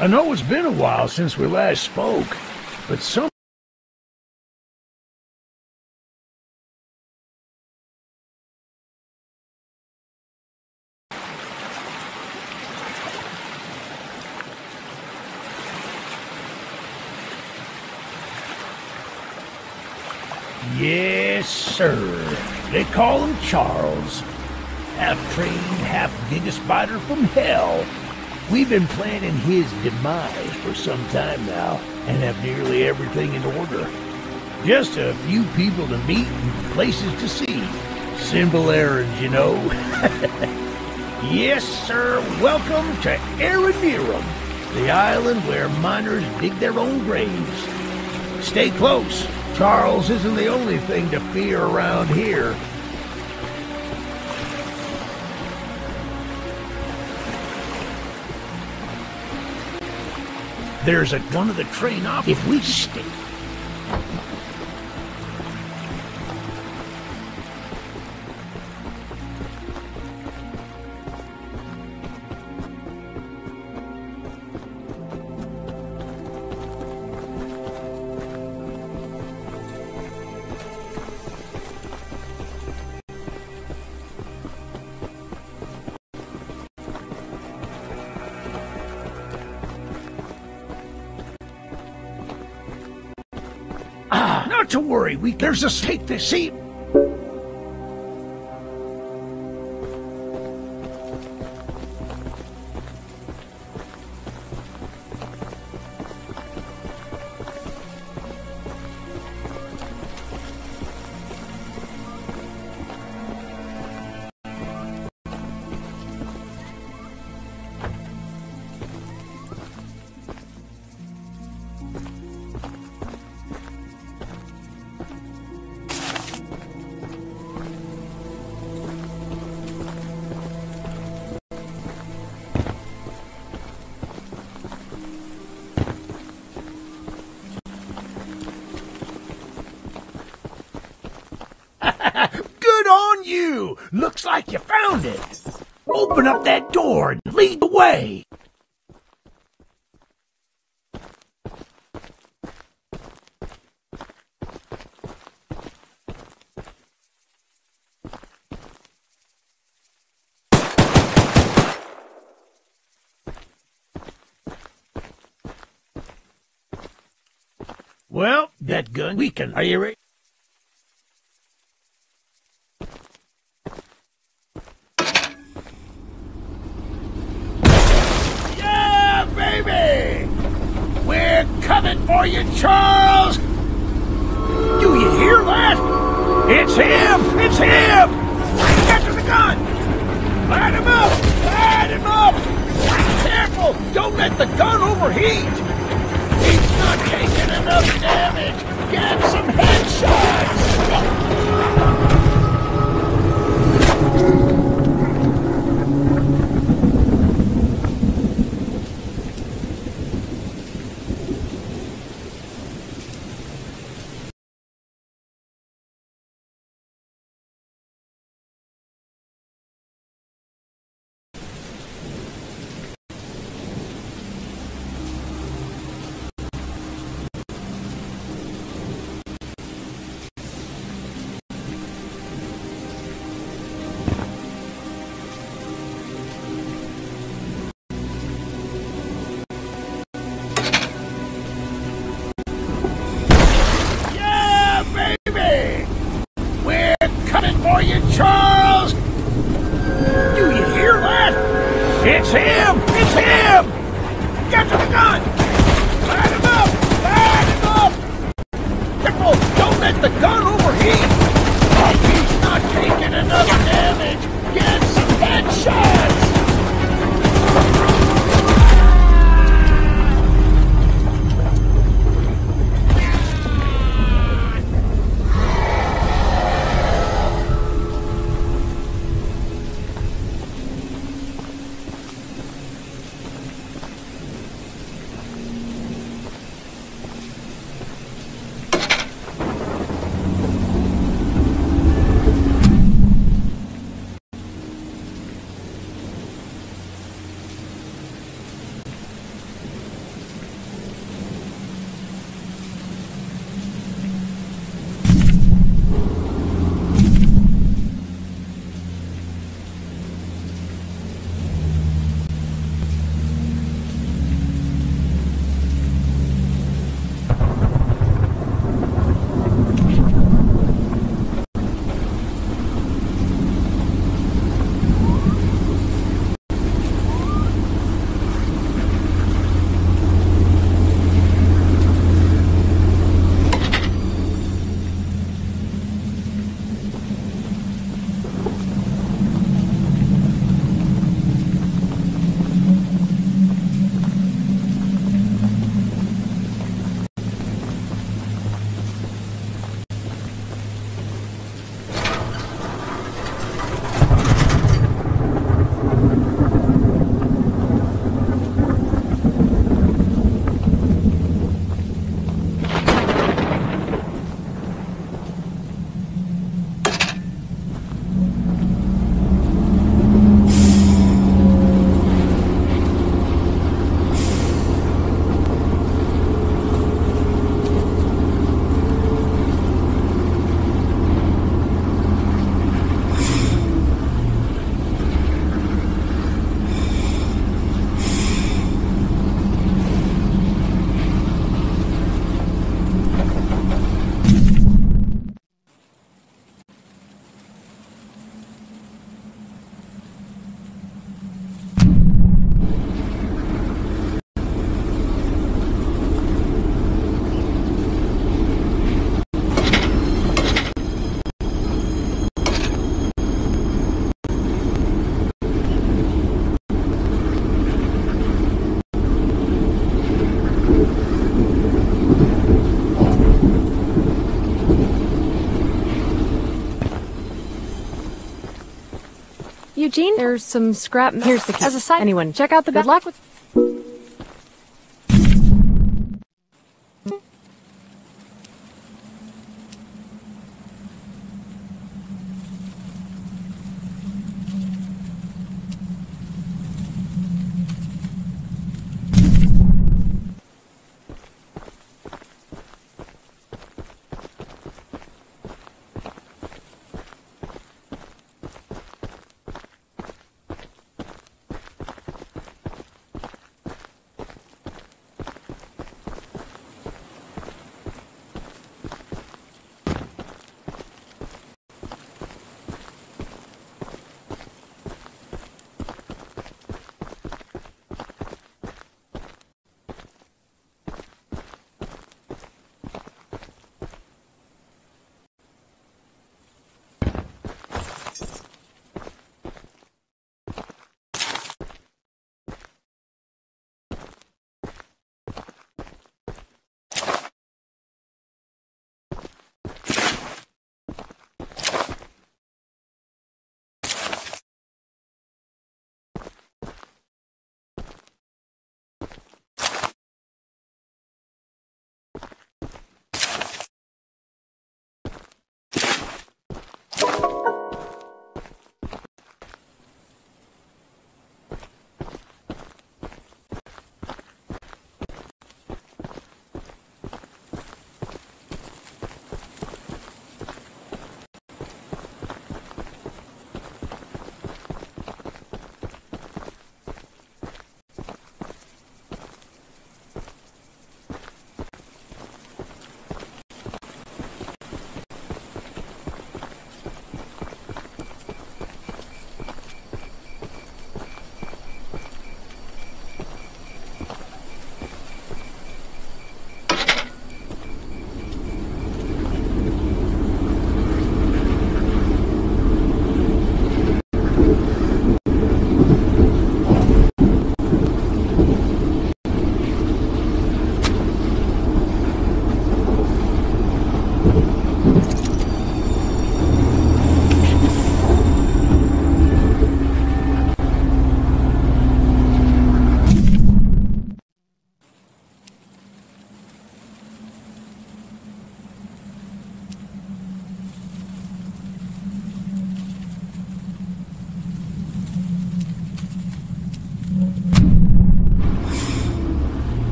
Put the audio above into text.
I know it's been a while since we last spoke, but some... Yes, sir. They call him Charles. Half-trained, half-giga spider from hell. We've been planning his demise for some time now, and have nearly everything in order. Just a few people to meet and places to see. Simple errands, you know. Yes, sir. Welcome to Aranirum, the island where miners dig their own graves. Stay close. Charles isn't the only thing to fear around here. There's one of the train off if we stay. Not to worry, there's a stake to see. Good on you! Looks like you found it. Open up that door and lead the way. Well, that gun, we can... Are you ready? Yeah, baby! We're coming for you, Charles! Do you hear that? It's him! It's him! Get to the gun! Light him up! Light him up! Careful! Don't let the gun overheat! He's not taking enough damage! Get some headshots! For you, Charles! Do you hear that? It's him! It's him! Get to the gun! Light him up! Light him up! Careful! Don't let the gun overheat! He's not taking enough damage! Get some headshots! Jean, there's some scrap. Here's the key. As a side, anyone check out the. Good luck with.